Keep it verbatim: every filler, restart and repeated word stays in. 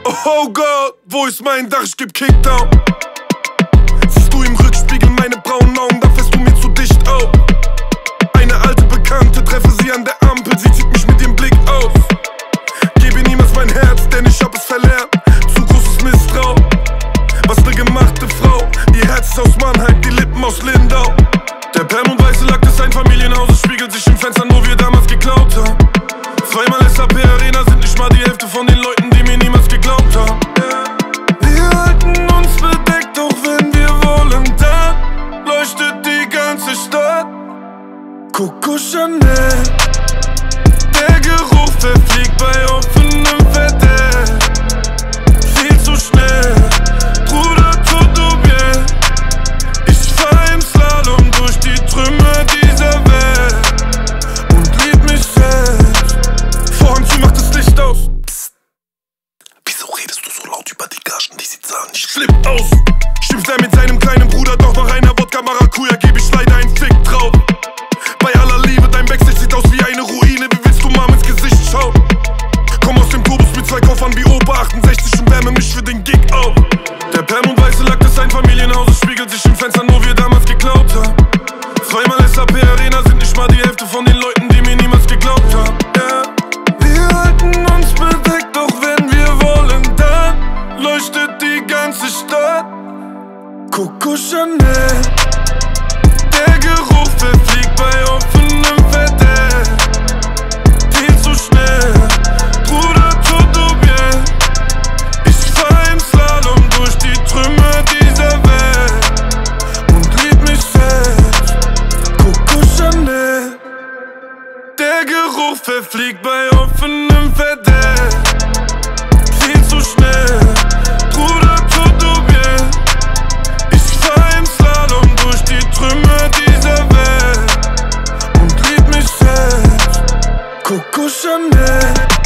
Oh Gott, wo ist mein Dach? Ich geb Kickdown. Siehst du im Rückspiegel meine braunen Augen, da fährst du mir zu dicht auf. Eine alte Bekannte, treffe sie an der Ampel, sie zieht mich mit ihrem Blick auf. Gebe niemals mein Herz, denn ich hab es verlernt. Zu großes Misstrauen. Was ne gemachte Frau, ihr Herz ist aus Mannheim, die Lippen aus Lindau. Der Perm und weiße Lack ist ein Familienhaus, es spiegelt sich im Fenster, nur wir damals geklaut haben. Zweimal S A P Arena sind nicht mal die Hälfte von den Leuten, die mir niemals geglaubt haben. Wir halten uns bedeckt, auch wenn wir wollen, dann leuchtet die ganze Stadt. Coco Chanel, der Geruch verfliegt bei offenem Verdeck. Viel zu schnell, Bruder, todo bien. Ich fahr im Slalom durch die Trümmer dieser Welt und lieb mich selbst. Vorhang zu, macht das Licht aus. Psst. Wieso redest du so laut über die Gagen, die sie zahlen? Ich flipp aus. Schimpft er mit seinem kleinen Bruder, doch nach einer Wodka Maracuja geb ich leider einen Fick drauf. Bei aller Liebe, dein Backstage sieht aus wie eine Ruine. Wie willst du Mom ins Gesicht schauen? Komm aus dem Turbus mit zwei Koffern wie Opa achtundsechzig und wärme mich für den Gig auf. Der Perm und weiße Lack ist ein Familienhaus, es spiegelt sich im Fenster, nur wir damals geklaut haben. Zweimal S A P Arena sind nicht mal die Hälfte von den Leuten, die mir niemals geglaubt haben. Yeah. Wir halten uns bedeckt, doch wenn wir wollen, dann leuchtet die ganze Stadt. Coco Chanel, der Geruch verfliegt bei offenem Verdeck. Viel zu schnell, Bruder, todo bien. Ich fahr im Slalom durch die Trümmer dieser Welt und lieb mich selbst. Coco Chanel, der Geruch verfliegt bei offenem Verdeck. Viel zu schnell, Bruder, todo bien. Ich fahr im Slalom durch die Trümmer dieser Welt und lieb mich selbst. Coco Chanel.